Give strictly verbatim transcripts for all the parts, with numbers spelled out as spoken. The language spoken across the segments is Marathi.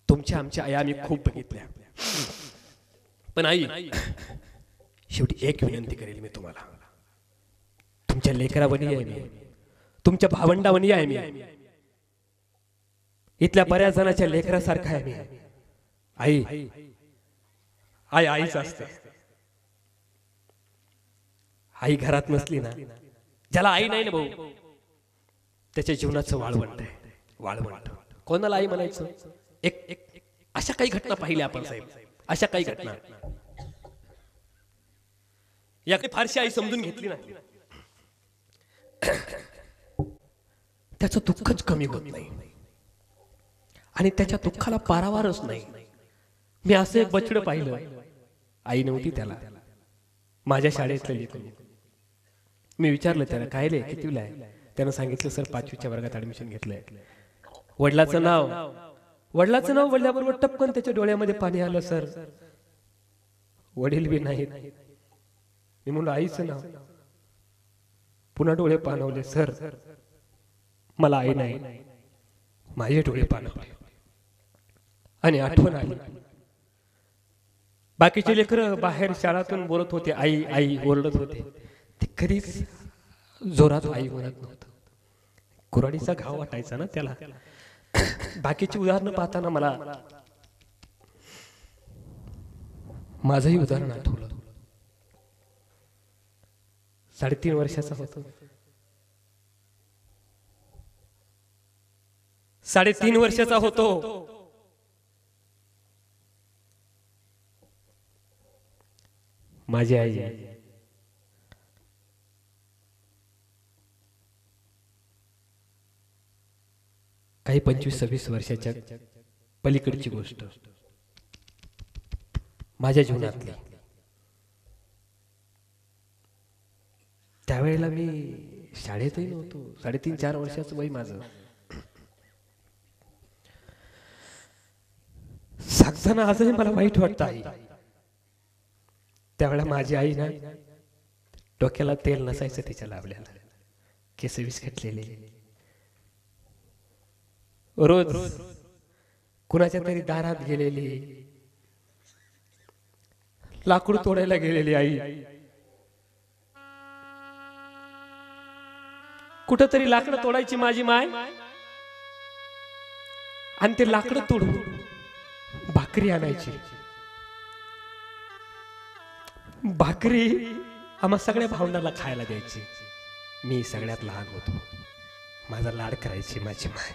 तुमच्या आमच्या आई आम्ही खूप बघितल्या, पण आई शेवटी एक विनंती करेल मी तुम्हाला. तुमच्या लेकरावणी आहे मी, तुमच्या भावंडावणी आहे मी, इथल्या बऱ्याच जणांच्या लेकरासारखा आहे मी. आई आई आईच असते. आई घरात नसली ना, ज्याला आई नाही ना भाऊ, त्याच्या जीवनाचं वाळवंट आहे, वाळवंट. कोणाला आई म्हणायचं? एक एक अशा काही घटना पाहिल्या आपण साहेब, अशा काही घटना याकडे फारशी आई समजून घेतली नाही, त्याचं दुःखच कमी होत नाही आणि त्याच्या दुःखाला पारावारच नाही. मी असं एक बछडं पाहिलं, आई नव्हती त्याला, माझ्या शाळेतलं लेकरू. मी विचारलं त्याला, काय रे कितीला आहे? त्यानं सांगितलं सर पाचवीच्या वर्गात ऍडमिशन घेतलंय. वडिलाचं नाव वडिलाचं नाव वडिलाबरोबर टपकन त्याच्या डोळ्यामध्ये पाणी आलं. सर वडील बी नाहीत. मी म्हणलं आईचं नाव? पुन्हा डोळे पाणवले. सर मला आई नाही, माझे डोळे पाणवले आणि आठवण आली. बाकीचे लेकरं बाहेर शाळातून बोलत होते, आई आई ओरडत होते. ते कधीच जोरात आई म्हणत नव्हतं. कुऱ्हाडीचा घाव वाटायचा ना त्याला. बाकीची उदाहरणं पाहताना मला माझंही उदाहरण आठवलं. साडेतीन वर्षाचा होतो. साडेतीन वर्षाचा होतो. माझी आई काही पंचवीस सव्वीस वर्षाच्या पलीकडची गोष्ट माझ्या जीवनातली. त्यावेळेला मी शाळेतही नव्हतो. साडेतीन चार वर्षाचं वय माझं. सांगताना आजही मला वाईट वाटतं आई. त्यावेळेला माझी आई ना, डोक्याला तेल नसायचं तिच्या लावल्याला, केस विस्कटलेले. रोज कुणाच्या तरी दारात गेलेली, लाकूड तोडायला गेलेली आई. कुठंतरी लाकडं तोडायची माझी माय, आणि ते लाकडं तोडून भाकरी आणायची. भाकरी आम्हा सगळ्या भावंडाला खायला द्यायची. मी सगळ्यात लहान होतो. माझा लाड करायची माझी माय.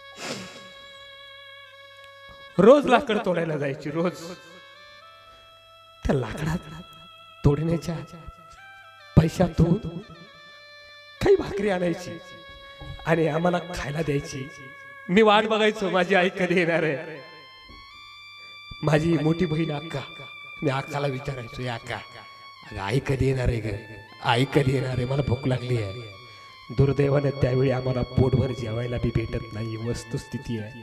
रोज लाकड तोडायला जायची. रोज त्या लाकडात तोडण्याच्या पैशातून काही भाकरी आणायची आणि आम्हाला खायला द्यायची. मी वाट बघायचो माझी आई कधी येणार आहे. माझी मोठी बहीण अक्का, मी अक्काला विचारायचो, या अक्का आई कधी येणार आहे ग, आई कधी येणार आहे, मला भूक लागली आहे. दुर्दैवाने त्यावेळी आम्हाला पोटभर जेवायला बी भेटत नाही, वस्तुस्थिती आहे.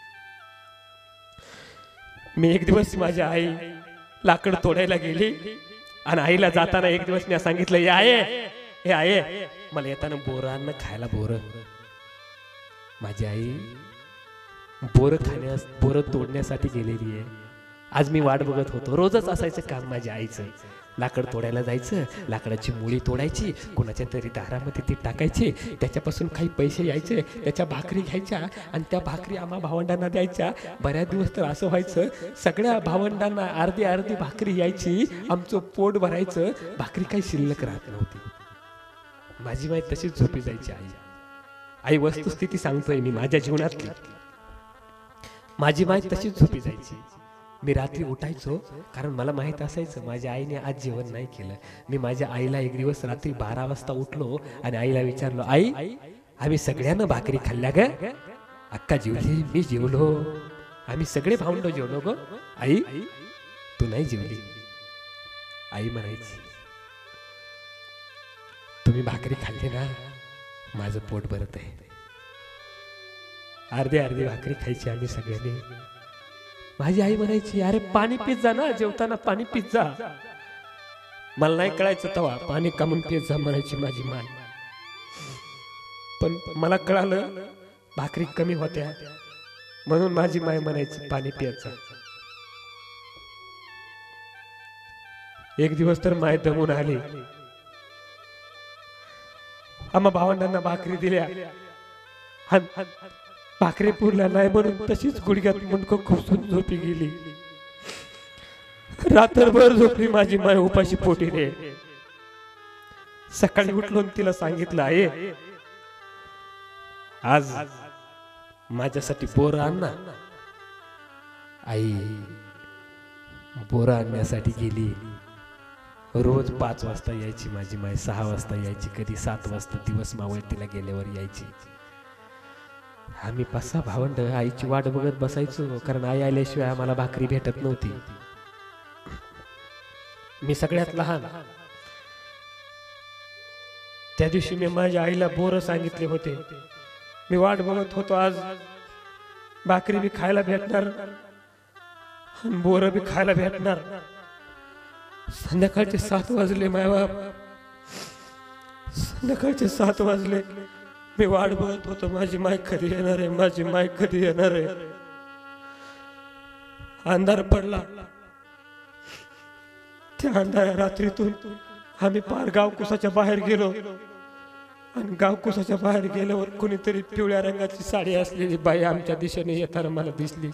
मी एक दिवस माझी आई लाकड तोडायला गेली आणि आईला जाताना एक दिवस मी सांगितलं, या आहे हे आहे मला येताना बोरांना खायला बोर. माझी आई बोर खाण्यास बोर तोडण्यासाठी गेलेली आहे. आज मी वाट बघत होतो. रोजच असायचं काम माझ्या आईचं. लाकड तोडायला जायचं, लाकडाची मुळी तोडायची, कोणाच्या तरी दारामध्ये ती टाकायची, त्याच्यापासून काही पैसे यायचे, त्याच्या भाकरी घ्यायच्या आणि त्या भाकरी आम्हा भावंडांना द्यायच्या. बऱ्याच दिवस तर असं व्हायचं, सगळ्या भावंडांना अर्धी अर्धी भाकरी यायची, आमचं पोट भरायचं, भाकरी काही शिल्लक राहत नव्हती. माझी माय तशीच झोपी जायची. आई आई वस्तुस्थिती सांगतोय मी माझ्या जीवनातली. माझी माय तशीच झोपी जायची. मी रात्री उठायचो, कारण मला माहित असायचं माझ्या आईने आज जेवण नाही केलं. मी माझ्या आईला एक दिवस रात्री बारा वाजता उठलो आणि आईला विचारलो, आई आम्ही सगळ्यांना भाकरी खाल्ल्या ग? अक्का जेवली, मी जेवलो, आम्ही सगळे भावंड जेवलो ग. आई तू नाही जेवली. आई म्हणायची, तुम्ही भाकरी खाल्ली ना, माझं पोट भरत आहे. अर्धी अर्धी भाकरी खायची आम्ही सगळ्यांनी. माझी आई म्हणायची, अरे पाणी पित जा ना, जेवताना पाणी पित जा. मला नाही कळायचं तेव्हा पाणी कामून पित जा म्हणायची माझी माय. पण मला कळालं भाकरी कमी होत्या म्हणून माझी माय म्हणायची पाणी प्यायचं. एक दिवस तर माय दमून आली. आम्हा भावंडांना भाकरी दिल्या. भाकरी पुरल्या नाही म्हणून तशीच गुडघ्यात मुंडकं खुपसून झोपी गेली. रात्रभर झोपली माझी माय उपाशी पोटी रे. सकाळी उठलो तिला सांगितलं आहे आज माझ्यासाठी बोर आण ना. आई बोर आणण्यासाठी गेली. रोज पाच वाजता यायची माझी माय, सहा वाजता यायची, कधी सात वाजता दिवस मावळतीला गेल्यावर यायची. आम्ही पाच सहा भावंड आईची वाट बघत बसायचो, कारण आई आल्याशिवाय आम्हाला भाकरी भेटत नव्हती. मी सगळ्यात लहान. त्या दिवशी मी माझ्या आईला बोर सांगितले होते. मी वाट बघत होतो आज भाकरी बी खायला भेटणार, बोर बी खायला भेटणार. संध्याकाळचे सात वाजले मायबाप, संध्याकाळचे सात वाजले. मी वाट बघत होतो माझी माय कधी येणार आहे, माझी माय कधी येणार आहे. अंधार पडला. त्या अंधाऱ्या रात्रीतून आम्ही पार गावकुसाच्या बाहेर गेलो. आणि गावकुसाच्या बाहेर गेल्यावर कोणीतरी पिवळ्या रंगाची साडी असलेली बाई आमच्या दिशेने येताना मला दिसली.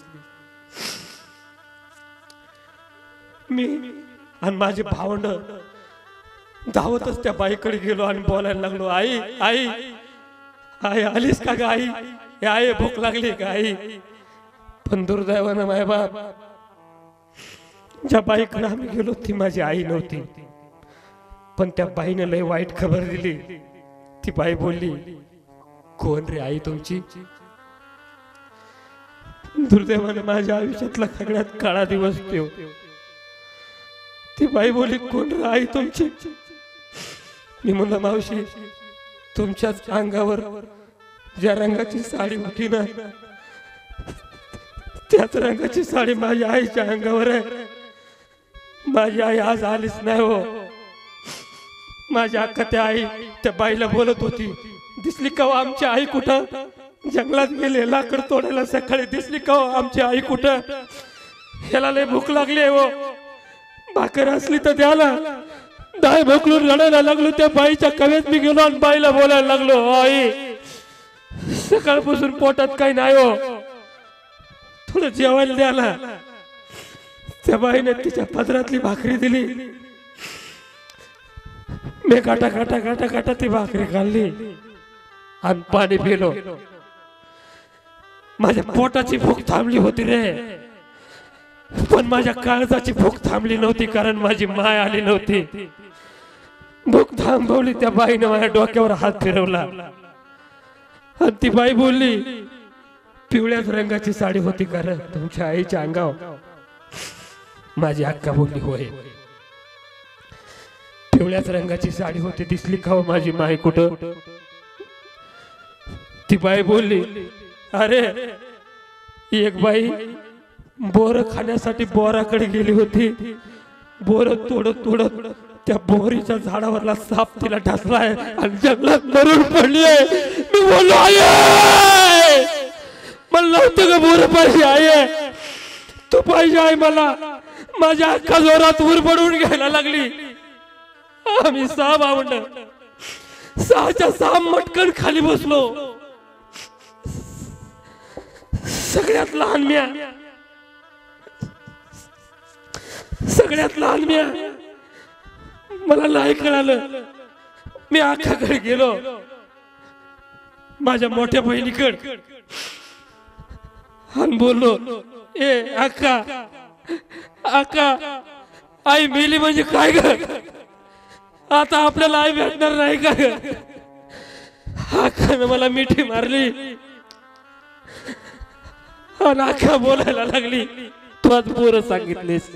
मी आणि माझे भावंड धावतच त्या बाईकडे गेलो आणि बोलायला लागलो, आई आई आई आलीस का ग आई, आई भूक लागली का आई. पण दुर्दैवानं माय बाप ज्या बाईकडे आम्ही गेलो ती माझी आई नव्हती. पण त्या बाईने लय वाईट खबर दिली. ती बाई बोलली, कोण रे आई तुमची. दुर्दैवाने माझ्या आयुष्यातला सगळ्यात काळा दिवस तो. ती बाई बोलली, कोण रे आई तुमची. मी म्हणलं, मावशी तुमच्याच अंगावर ज्या रंगाची साडी होती ना त्याच रंगाची साडी माझ्या आईच्या अंगावर आहे. माझी आई आज आलीच नाही हो. माझ्या अक्का त्या आई त्या बाईला बोलत होती, दिसली का आमची आई कुठं. जंगलात गेले लाकड तोडायला, सकाळी दिसली का आमची आई कुठं. ह्याला लय भूक लागली हो, भाकर असली तर द्याला. दाय भोकलून रडायला लागलो. त्या बाईच्या कवेत मी गेलो आणि बाईला बोलायला लागलो, आई सकाळपासून पोटात काही नाही हो, थोडं जेवायला द्याला. त्या बाईने तिच्या पदरातली भाकरी दिली. मी काटा काटा काटा काटा ती भाकरी खाल्ली आणि पाणी पिलो. माझ्या पोटाची भूक थांबली होती रे, पण माझ्या काळजाची भूक थांबली नव्हती, कारण माझी माय आली नव्हती. भूक थांबवली त्या बाईने माझ्या डोक्यावर हात फिरवला आणि ती बाई बोलली, पिवळ्याच रंगाची साडी होती कारण तुमच्या आईच्या अंगावर. माझी अक्का बोलली, होय पिवळ्याच रंगाची साडी होती. दिसली का माझी माय कुठं. ती बाई बोलली, अरे एक बाई बोर खाण्यासाठी बोराकडे गेली होती. बोर तोडत तोडत त्या बोरीच्या झाडावरला साप तिला ढासलाय आणि जंगलात मरून पडली. मी बोललो, आई मला नव्हतं का बोर पाहिजे, आई तू पाहिजे आहे मला. माझ्या अक्का जोरात वर पडून घ्यायला लागली. आम्ही सहा भावंड सहाच्या सहा मटकन खाली बसलो. सगळ्यात लहान म्या सगळ्यात लहान म्या मला नाही कळालं. मी अक्काकडे गेलो, माझ्या मोठ्या बहिणीकडे, आणि बोललो, ए अक्का अक्का आई मेली म्हणजे काय ग, आता आपल्याला आई भेटणार नाही का. अक्कानं मला मिठी मारली आणि अक्का बोलायला लागली, तू आज बोर सांगितलेस,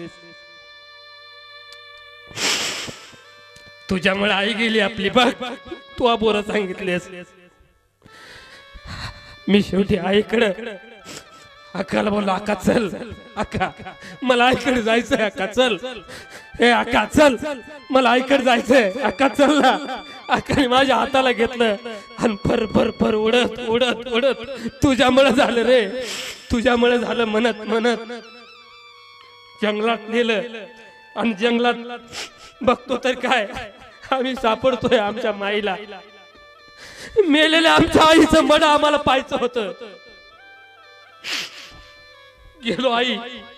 तुझ्यामुळे आई गेली आपली, बघ तू बोर सांगितलेस. मी शेवटी आईकडे अक्काला बोललो, अक्का चल, अक्का मला आईकडे जायचंय, अक्का चल, ए अक्का चल, मला आईकडे जायचंय, अक्का चल ना. अक्काने माझ्या हाताला घेतलं आणि फर फर फर उडत उडत उडत तुझ्यामुळे झालं रे, तुझ्यामुळे झालं म्हणत म्हणत जंगलात नेलं. आणि जंगलात बघतो तर काय, आम्ही सापडतोय आमच्या माईला. मेलेल्या आमच्या आईचं मड आम्हाला पाहायचं होतं. गेलो आई,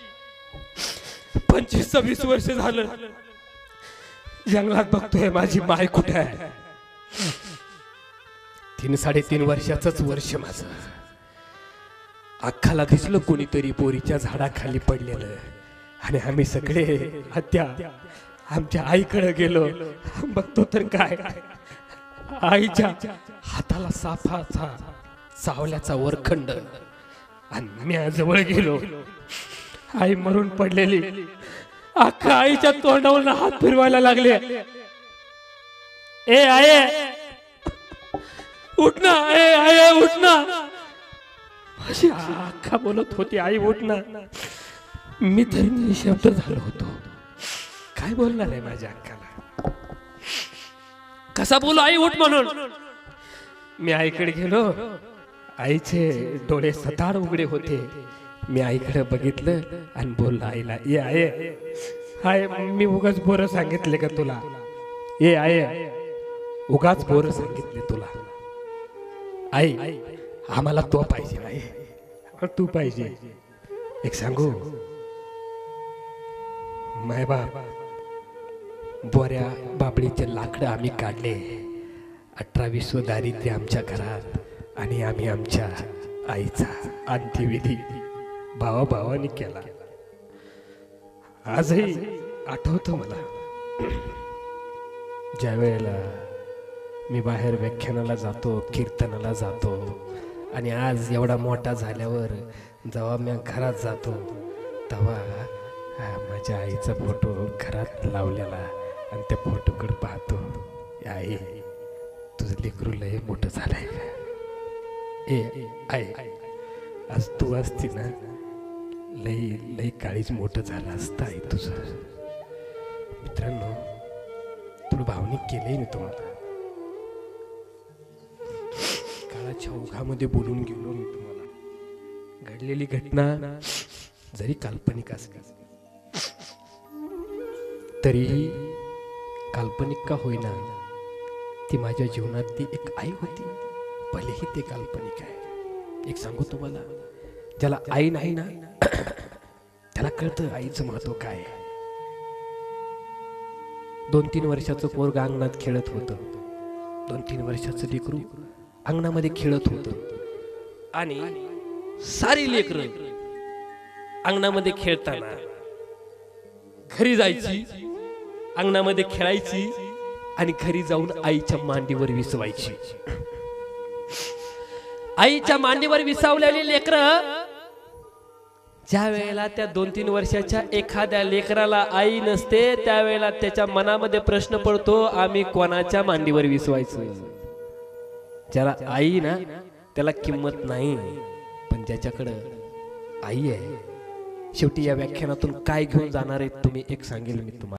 पंचवीस सव्वीस वर्ष झालं जंगलात बघतोय माझी माय कुठे आहे. तीन साडेतीन वर्षाचंच वर्ष माझं. अख्खाला दिसलं कोणीतरी पोरीच्या झाडाखाली पडलेलं आणि आम्ही सगळे हत्या आमच्या आईकडे गेलो. बघतो तर काय, आईच्या हाताला सापाचा चावल्याचा वरखंड. आणि मी जवळ गेलो, आई मरून पडलेली. अख्खा आईच्या तोंडावर हात फिरवायला लागले. ए आये उठ ना, ए आये उठ ना. माझी अख्खा बोलत होती आई उठ ना. मी तरी निशब्द झालो होतो. काय बोलणार आहे माझ्या अक्काला, कसा बोलू आई उठ म्हणून. मी आईकडे गेलो, आईचे डोळे सताड उघडे होते. मी आईकडे बघितलं आणि बोललो आईला, ये आये हाय मी उगाच बोर सांगितले का तुला, ये आये उगाच बोर सांगितले तुला. आई आम्हाला तो पाहिजे, आई तू पाहिजे. एक सांगू, माय बाप बोऱ्या बाबळीचे लाकडं आम्ही काढले. अठरा विश्व दारिद्र्य आमच्या घरात आणि आम्ही आमच्या आईचा अंत्यविधी भावा भावानी केला. आजही आठवतं मला, ज्या वेळेला मी बाहेर व्याख्यानाला जातो, कीर्तनाला जातो आणि आज एवढा मोठा झाल्यावर जेव्हा मी घरात जातो तेव्हा माझ्या आईचा फोटो घरात लावलेला आणि त्या फोटोकडे पाहतो. आई तुझं लेकरू लय मोठं झालंय. ए आई आज तू असती ना लई लई काळीच मोठं झालं असतं आई तुझं. मित्रांनो थोडं भावनिक केलंय मी तुम्हाला, काळाच्या ओघामध्ये बोलून गेलो मी तुम्हाला. घडलेली घटना जरी काल्पनिक असली तरीही काल्पनिक का होईना ती माझ्या जीवनात ती एक आई होती, भलेही ते काल्पनिक आहे. एक सांगू तुम्हाला, ज्याला आई नाही ना त्याला कळतं आईचं महत्व काय आहे. दोन तीन वर्षाचं पोरग अंगणात खेळत होतं, दोन तीन वर्षाचं लेकरू अंगणामध्ये खेळत होतं आणि सारी लेकरं अंगणामध्ये खेळताना घरी जायची, अंगणामध्ये खेळायची आणि घरी जाऊन आईच्या मांडीवर विसवायची. आईच्या मांडीवर विसावलेली लेकरं ज्या वेळेला त्या दोन तीन वर्षाच्या एखाद्या लेकराला आई नसते त्यावेळेला त्याच्या मनामध्ये प्रश्न पडतो, आम्ही कोणाच्या मांडीवर विसवायचं. ज्याला आई ना त्याला किंमत नाही, पण ज्याच्याकडे आई आहे. शेवटी या व्याख्यानातून काय घेऊन जाणार आहे तुम्ही एक सांगेल मी तुम्हाला.